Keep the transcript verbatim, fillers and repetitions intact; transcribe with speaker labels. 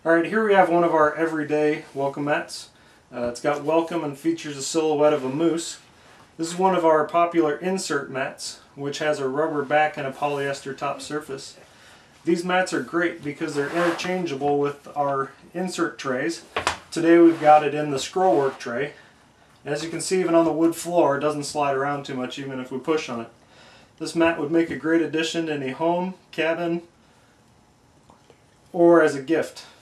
Speaker 1: Alright, here we have one of our everyday welcome mats. Uh, it's got welcome and features a silhouette of a moose. This is one of our popular insert mats, which has a rubber back and a polyester top surface. These mats are great because they're interchangeable with our insert trays. Today we've got it in the scrollwork tray. As you can see, even on the wood floor, it doesn't slide around too much even if we push on it. This mat would make a great addition to any home, cabin, or as a gift.